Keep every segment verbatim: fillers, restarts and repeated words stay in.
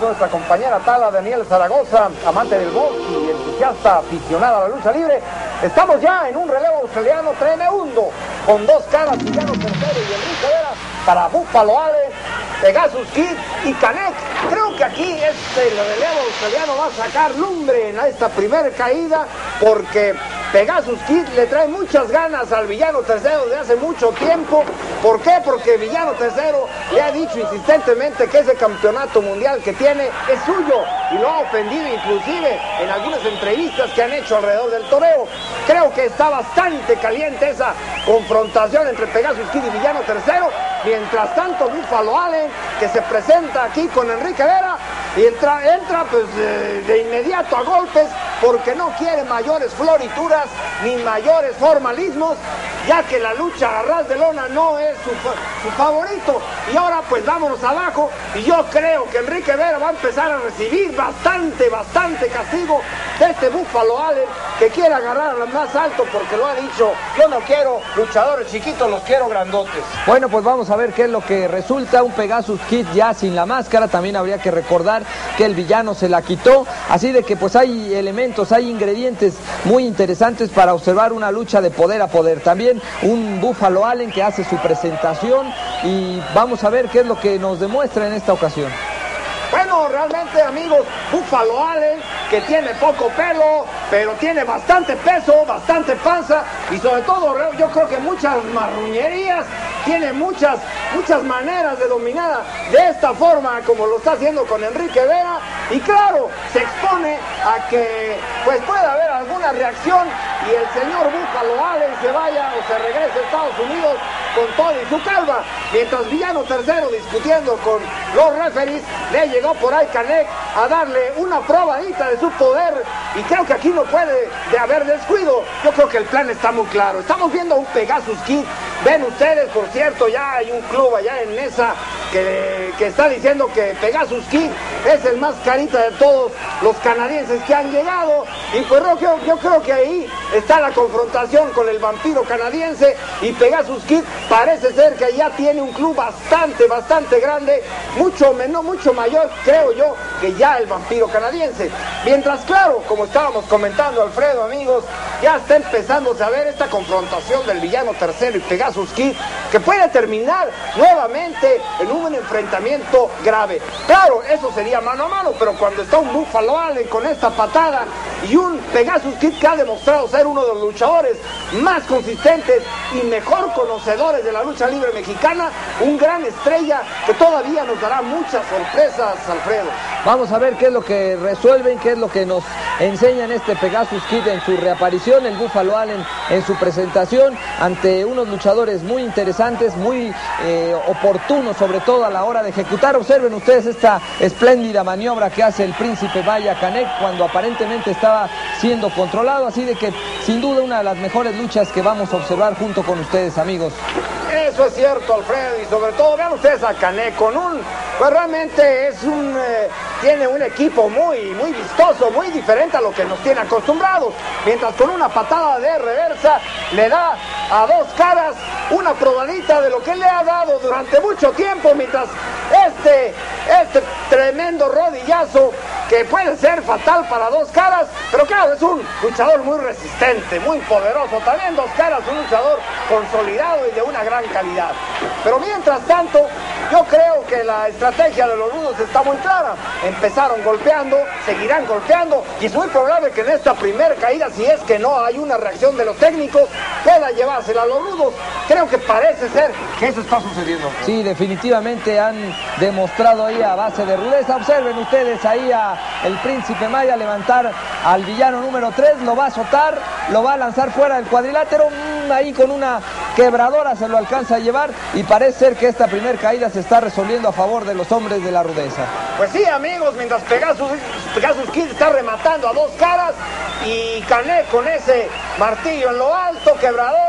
hizo nuestra compañera Tala Daniel Zaragoza, amante del box y entusiasta aficionada a la lucha libre. Estamos ya en un relevo australiano tremendo, con dos caras, Villano Tercero y Enrique Vera, para Buffalo Allen, Pegasus Kid y Canek. Creo que aquí este relevo australiano va a sacar lumbre en esta primera caída, porque Pegasus Kid le trae muchas ganas al Villano Tercero de hace mucho tiempo. ¿Por qué? Porque Villano Tercero le ha dicho insistentemente que ese campeonato mundial que tiene es suyo, y lo ha ofendido inclusive en algunas entrevistas que han hecho alrededor del torneo. Creo que está bastante caliente esa confrontación entre Pegasus Kid y Villano Tercero. Mientras tanto, Buffalo Allen, que se presenta aquí con Enrique Vera, y entra, entra pues de, de inmediato a golpes, porque no quiere mayores florituras ni mayores formalismos, ya que la lucha a ras de lona no es su, su favorito. Y ahora pues vámonos abajo, y yo creo que Enrique Vera va a empezar a recibir bastante, bastante castigo de este Buffalo Allen, que quiere agarrar al más alto, porque lo ha dicho: yo no quiero luchadores chiquitos, los quiero grandotes. Bueno, pues vamos a ver qué es lo que resulta. Un Pegasus Kid ya sin la máscara. También habría que recordar que el villano se la quitó, así de que pues hay elementos, hay ingredientes muy interesantes para observar una lucha de poder a poder. También un Buffalo Allen que hace su presentación, y vamos a ver qué es lo que nos demuestra en esta ocasión. Bueno, realmente, amigos, Buffalo Allen, que tiene poco pelo, pero tiene bastante peso, bastante panza, y sobre todo yo creo que muchas marruñerías, tiene muchas, muchas maneras de dominar de esta forma, como lo está haciendo con Enrique Vera, y claro, se expone a que pues pueda haber alguna reacción y el señor Buffalo Allen se vaya o se regrese a Estados Unidos con todo y su calva. Mientras Villano Tercero, discutiendo con los referees, le llegó por ahí Canek a darle una probadita de su poder, y creo que aquí no puede de haber descuido. Yo creo que el plan está muy claro. Estamos viendo a un Pegasus Kid. Ven ustedes, por cierto, ya hay un club allá en Mesa que, que está diciendo que Pegasus Kid es el más carita de todos los canadienses que han llegado, y pues yo, yo creo que ahí está la confrontación con el vampiro canadiense, y Pegasus Kid parece ser que ya tiene un club bastante, bastante grande, mucho menos, mucho mayor, creo yo, que ya el vampiro canadiense. Mientras, claro, como estábamos comentando, Alfredo, amigos, ya está empezándose a ver esta confrontación del Villano Tercero y Pegasus Kid, que puede terminar nuevamente en un enfrentamiento grave. Claro, eso sería mano a mano, pero cuando está un Buffalo Allen con esta patada y un Pegasus Kid que ha demostrado ser uno de los luchadores más consistentes y mejor conocedores de la lucha libre mexicana, un gran estrella que todavía nos dará muchas sorpresas, Alfredo. Vamos a ver qué es lo que resuelven, qué es lo que nos enseñan este Pegasus Kid en su reaparición, el Buffalo Allen en su presentación, ante unos luchadores muy interesantes, muy eh, oportunos, sobre todo a la hora de ejecutar. Observen ustedes esta espléndida maniobra que hace el príncipe Vaya Canek cuando aparentemente estaba siendo controlado, así de que sin duda una de las mejores luchas que vamos a observar junto con ustedes, amigos. Eso es cierto, Alfredo, y sobre todo vean ustedes a Canek con un, pues realmente es un, eh, tiene un equipo muy, muy vistoso, muy diferente a lo que nos tiene acostumbrados, mientras con una patada de reversa le da a Dos Caras una probadita de lo que le ha dado durante mucho tiempo, mientras este, este tremendo rodillazo que puede ser fatal para Dos Caras, pero claro, es un luchador muy resistente, muy poderoso. También Dos Caras, un luchador consolidado y de una gran calidad. Pero mientras tanto, yo creo que la estrategia de los rudos está muy clara. Empezaron golpeando, seguirán golpeando, y es muy probable que en esta primera caída, si es que no hay una reacción de los técnicos, pueda llevársela a los rudos. Creo que parece ser que eso está sucediendo. Sí, definitivamente han demostrado ahí a base de rudeza. Observen ustedes ahí a el príncipe Maya levantar al villano número tres, lo va a azotar, lo va a lanzar fuera del cuadrilátero, mmm, ahí con una quebradora se lo alcanza a llevar, y parece ser que esta primera caída se está resolviendo a favor de los hombres de la rudeza. Pues sí, amigos, mientras Pegasus, Pegasus Kid está rematando a Dos Caras, y Canek con ese martillo en lo alto, quebradora,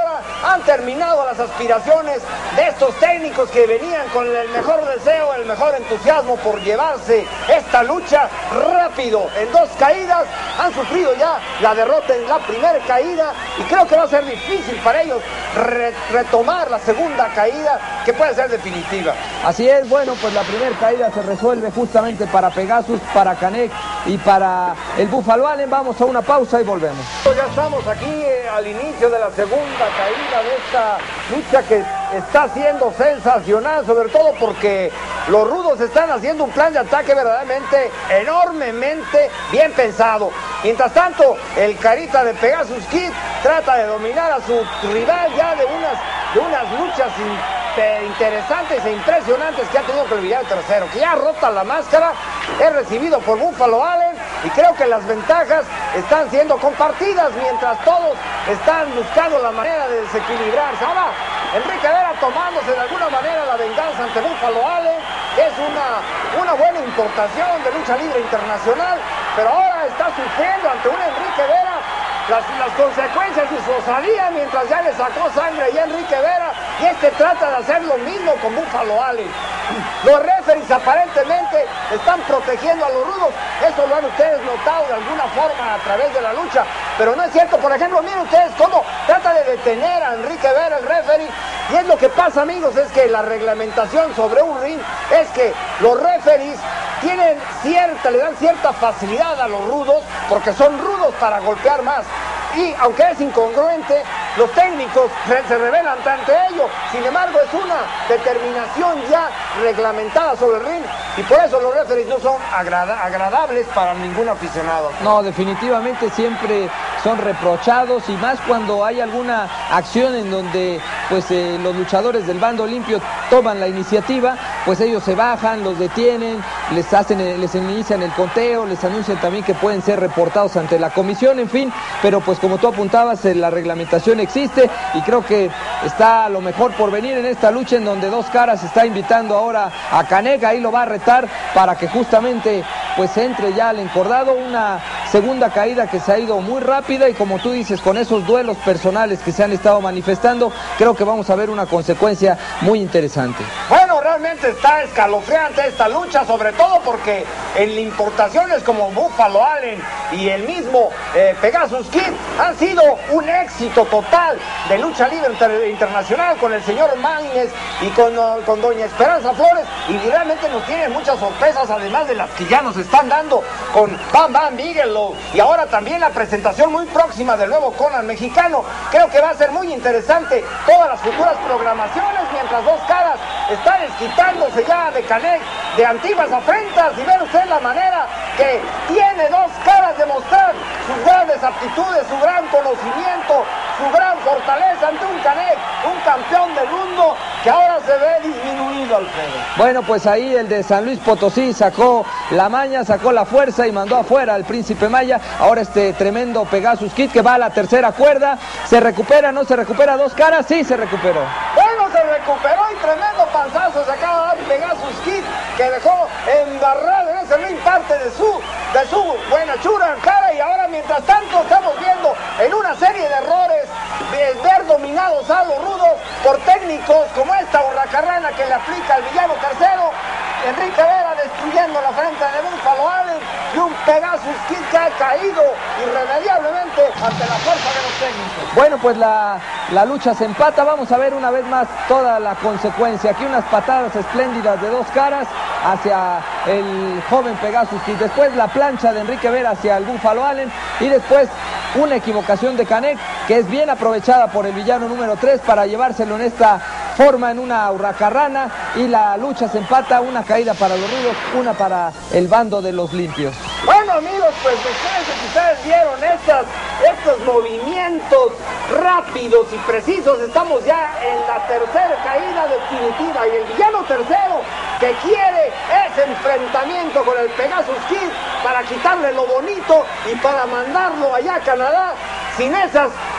han terminado las aspiraciones de estos técnicos que venían con el mejor deseo, el mejor entusiasmo por llevarse esta lucha rápido. En dos caídas han sufrido ya la derrota en la primera caída y creo que va a ser difícil para ellos re retomar la segunda caída, que puede ser definitiva. Así es, bueno, pues la primera caída se resuelve justamente para Pegasus, para Canek y para el Buffalo Allen. Vamos a una pausa y volvemos. Ya estamos aquí eh, al inicio de la segunda caída de esta lucha que está siendo sensacional, sobre todo porque los rudos están haciendo un plan de ataque verdaderamente enormemente bien pensado. Mientras tanto, el carita de Pegasus Kid trata de dominar a su rival ya de unas, de unas luchas interesantes e impresionantes que ha tenido con el villano tercero, que ya rota la máscara, es recibido por Buffalo Allen y creo que las ventajas están siendo compartidas mientras todos están buscando la manera de desequilibrarse. Ahora, Enrique Vera tomándose de alguna manera la venganza ante Buffalo Allen, que es una, una buena importación de lucha libre internacional, pero ahora está sufriendo ante un Enrique Vera Las, las consecuencias de su osadía mientras ya le sacó sangre a Enrique Vera y este trata de hacer lo mismo con Buffalo Allen. Los referees aparentemente están protegiendo a los rudos, eso lo han ustedes notado de alguna forma a través de la lucha, pero no es cierto. Por ejemplo, miren ustedes cómo trata de detener a Enrique Vera el referee, y es lo que pasa, amigos, es que la reglamentación sobre un ring es que los referees tienen cierta, le dan cierta facilidad a los rudos porque son rudos para golpear más. Y aunque es incongruente, los técnicos se rebelan ante ello. Sin embargo, es una determinación ya reglamentada sobre el ring y por eso los referees no son agrada agradables para ningún aficionado. No, definitivamente siempre son reprochados, y más cuando hay alguna acción en donde pues eh, los luchadores del bando limpio toman la iniciativa, pues ellos se bajan, los detienen, les hacen, les inician el conteo, les anuncian también que pueden ser reportados ante la comisión, en fin, pero pues como tú apuntabas, la reglamentación existe y creo que está lo mejor por venir en esta lucha en donde Dos Caras está invitando ahora a Canek, ahí lo va a retar para que justamente pues entre ya al encordado. Una segunda caída que se ha ido muy rápida y como tú dices, con esos duelos personales que se han estado manifestando, creo que vamos a ver una consecuencia muy interesante. Bueno, realmente está escalofriante esta lucha, sobre todo porque en importaciones como Buffalo Allen y el mismo eh, Pegasus Kid han sido un éxito total de lucha libre inter internacional con el señor Máñez y con, uh, con doña Esperanza Flores, y realmente nos tienen muchas sorpresas, además de las que ya nos están dando con Bam Bam Bigelow y ahora también la presentación muy próxima del nuevo Conan mexicano. Creo que va a ser muy interesante todas las futuras programaciones, mientras Dos Caras está desquitándose ya de Canek de antiguas afrentas, y ven usted la manera que tiene Dos Caras de mostrar sus grandes aptitudes, su gran conocimiento, su gran fortaleza ante un Canek, un campeón del mundo que ahora se ve disminuido, Alfredo. Bueno, pues ahí el de San Luis Potosí sacó la maña, sacó la fuerza y mandó afuera al Príncipe Maya. Ahora este tremendo Pegasus Kid que va a la tercera cuerda. ¿Se recupera? ¿No se recupera Dos Caras? Sí, se recuperó. Bueno, se recuperó y tremendo panzazo se acaba de dar Pegasus Kid, que dejó embarrado en ese ring parte de su, de su buena chura en cara, y ahora mientras tanto estamos viendo en una serie de errores de ver dominados a los rudos por técnicos como esta hurracarrana que le aplica al villano tercero, Enrique Vera destruyendo la frente de Buffalo Allen, y un Pegasus Kid que ha caído irremediablemente ante la fuerza de los técnicos. Bueno, pues la, la lucha se empata. Vamos a ver una vez más toda la consecuencia. Aquí unas patadas espléndidas de Dos Caras hacia el joven Pegasus Kid. Después la plancha de Enrique Vera hacia el Buffalo Allen. Y después una equivocación de Canek que es bien aprovechada por el villano número tres para llevárselo en esta forma, en una hurracarrana. Y la lucha se empata. Una caída para los rudos, una para el bando de los limpios. Bueno, amigos, pues ustedes, si ustedes vieron estas, estos movimientos rápidos y precisos, estamos ya en la tercera caída definitiva, y el villano tercero que quiere ese enfrentamiento con el Pegasus Kid para quitarle lo bonito y para mandarlo allá a Canadá sin esas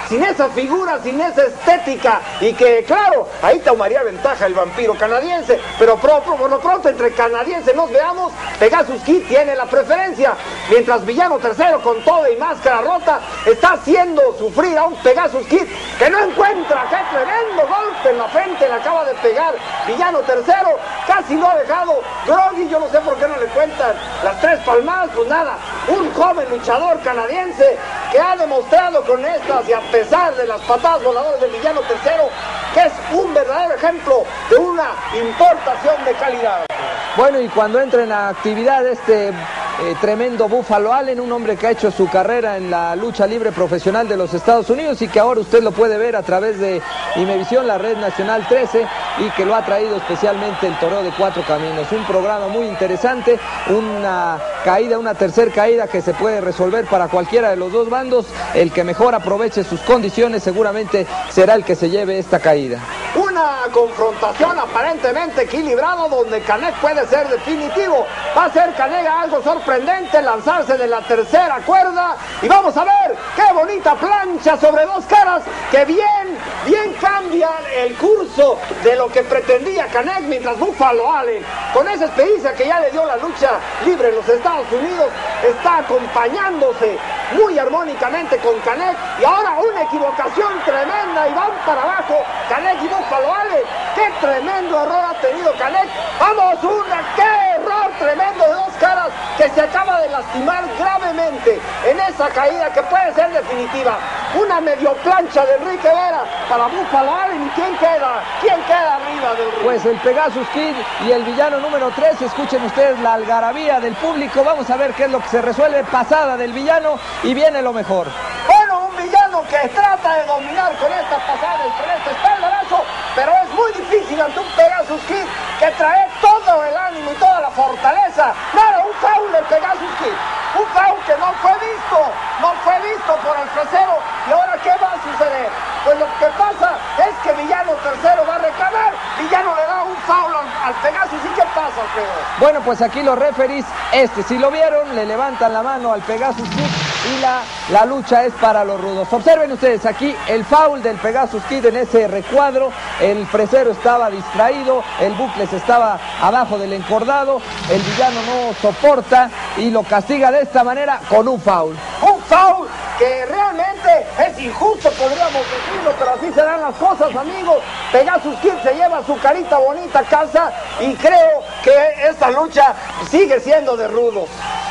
sin esa figura, sin esa estética, y que claro, ahí tomaría ventaja el vampiro canadiense, pero por, por lo pronto entre canadienses nos veamos, Pegasus Kid tiene la preferencia, mientras Villano Tercero con todo y máscara rota está haciendo sufrir a un Pegasus Kid que no encuentra. ¡Qué tremendo golpe en la frente le acaba de pegar Villano Tercero! Casi lo ha dejado groggy, yo no sé por qué no le cuentan las tres palmadas. Pues nada, un joven luchador canadiense que ha demostrado con estas y a pesar de las patadas voladoras del Villano Tercero que es un verdadero ejemplo de una importación de calidad. Bueno, y cuando entra en la actividad este eh, tremendo Buffalo Allen, un hombre que ha hecho su carrera en la lucha libre profesional de los Estados Unidos y que ahora usted lo puede ver a través de Imevisión, la red nacional trece, y que lo ha traído especialmente el Toreo de Cuatro Caminos. Un programa muy interesante, una caída, una tercer caída que se puede resolver para cualquiera de los dos bandos. El que mejor aproveche sus condiciones seguramente será el que se lleve esta caída. Una confrontación aparentemente equilibrada donde Canek puede ser definitivo. Va a ser Canek algo sorprendente lanzarse de la tercera cuerda y vamos a ver qué bonita plancha sobre dos caras que bien, bien cambia el curso de lo que pretendía Canek, mientras Buffalo Allen, con esa experiencia que ya le dio la lucha libre en los Estados Unidos, está acompañándose muy armónicamente con Canek, y ahora una equivocación tremenda y van para abajo Canek y Buffalo Allen. ¡Qué tremendo error ha tenido Canek! ¡Vamos, una! ¡Qué error tremendo de dos caras que se acaba de lastimar gravemente en esa caída que puede ser definitiva! Una medio plancha de Enrique Vera para Buffalo Allen. ¿Y quién queda? ¿Quién queda arriba del ring? Pues el Pegasus Kid y el villano número tres. Escuchen ustedes la algarabía del público. Vamos a ver qué es lo que se resuelve. Pasada del villano y viene lo mejor. Bueno, un villano que trata de dominar con esta pasada, con este espaldarazo, pero es muy difícil ante un Pegasus Kid que trae todo el ánimo y toda la fortaleza. Nada, un foul del Pegasus Kid. Un foul que no fue visto, no fue visto por el tercero. ¿Y ahora qué va a suceder? Pues lo que pasa es que Villano Tercero va a reclamar. Villano le da un foul al Pegasus. ¿Y qué pasa, Alfredo? Bueno, pues aquí los referees, este si lo vieron, le levantan la mano al Pegasus Kid y la, la lucha es para los rudos. Observen ustedes aquí el foul del Pegasus Kid en ese recuadro. El fresero estaba distraído, el bucles estaba abajo del encordado, el villano no soporta y lo castiga de esta manera con un foul. Un foul que realmente es injusto, podríamos decirlo, pero así se dan las cosas, amigos. Pegasus Kid se lleva su carita bonita a casa y creo que esta lucha sigue siendo de rudos.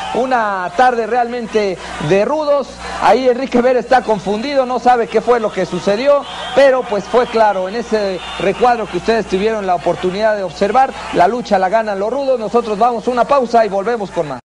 Una tarde realmente de rudos. Ahí Enrique Vera está confundido, no sabe qué fue lo que sucedió, pero pues fue claro, en ese recuadro que ustedes tuvieron la oportunidad de observar, la lucha la ganan los rudos. Nosotros vamos a una pausa y volvemos con más.